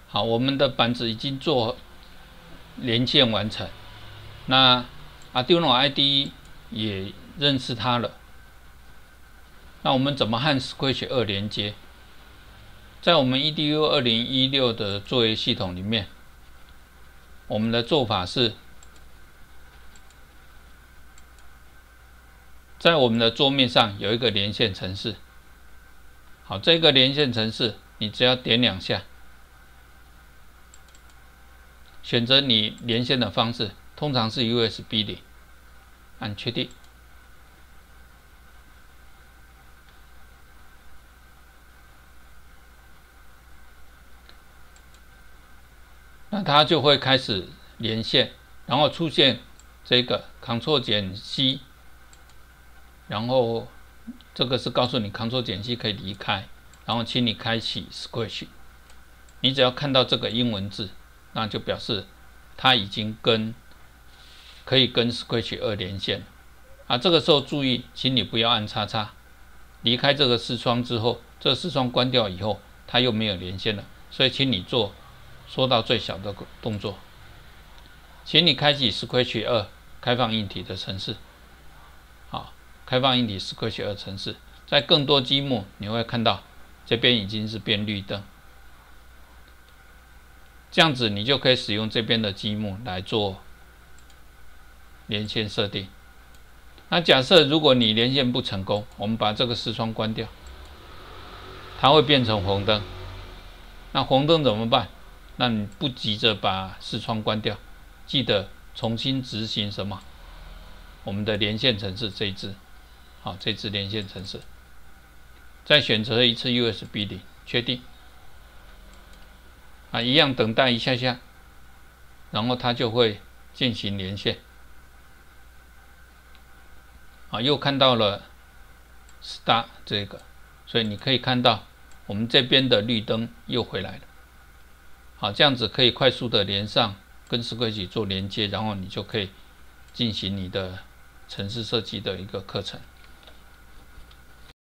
好，我们的板子已经做连线完成，那 Arduino IDE 也认识它了。那我们怎么和 Scratch 2连接？在我们 EDU 2016的作业系统里面，我们的做法是，在我们的桌面上有一个连线程式。好，这个连线程式你只要点2下，选择你连线的方式，通常是 USB 的，按确定。那它就会开始连线，然后出现这个 Ctrl+C， 然后这个是告诉你 Ctrl+C 可以离开，然后请你开启 Scratch。你只要看到这个英文字，那就表示它已经可以跟 Scratch 2连线啊。这个时候注意，请你不要按叉叉，离开这个视窗之后，这个视窗关掉以后，它又没有连线了，所以请你做缩到最小的动作，请你开启 Scratch 2开放硬体的程式。好，开放硬体 Scratch 2程式，在更多积木你会看到这边已经是变绿灯，这样子你就可以使用这边的积木来做连线设定。那假设如果你连线不成功，我们把这个视窗关掉，它会变成红灯。那红灯怎么办？那你不急着把视窗关掉，记得重新执行什么？我们的连线程式这一支，好，这支连线程式，再选择一次 USB 的，确定。啊，一样等待一下下，然后它就会进行连线。啊，又看到了 Start 这个，所以你可以看到我们这边的绿灯又回来了。好，这样子可以快速的连上，跟 Scratch 做连接，然后你就可以进行你的程式设计的一个课程。